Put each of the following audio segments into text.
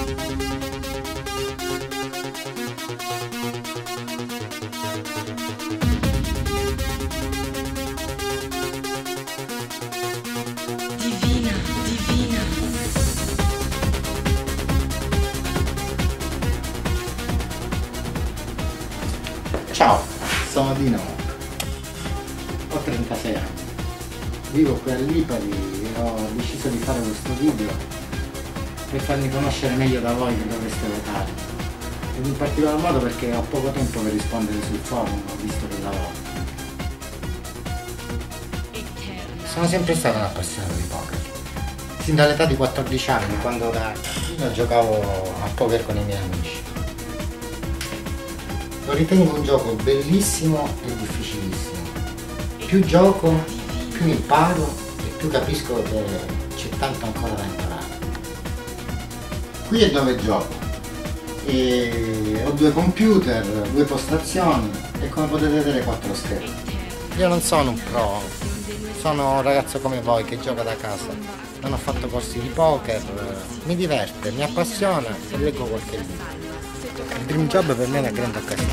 Divina, divina. Ciao, sono Dino, ho 36 anni, vivo qui a Lipari e ho deciso di fare questo video per farmi conoscere meglio da voi che dovreste votare, ed in particolar modo perché ho poco tempo per rispondere sul forum, visto che lavoro. Sono sempre stato un appassionato di poker, sin dall'età di 14 anni, quando da bambino giocavo a poker con i miei amici. Lo ritengo un gioco bellissimo e difficilissimo. Più gioco, più imparo e più capisco che c'è tanto ancora da imparare. Qui è dove gioco. E ho 2 computer, 2 postazioni e, come potete vedere, 4 schermi. Io non sono un pro, sono un ragazzo come voi che gioca da casa. Non ho fatto corsi di poker, mi diverte, mi appassiona e leggo qualche libro. Il dream job per me è una grande occasione.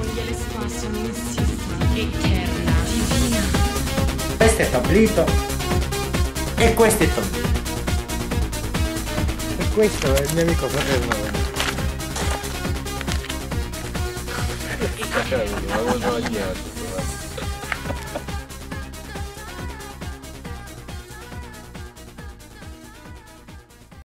Questo è Tablito e questo è Tablito. E questo è il mio amico fratello.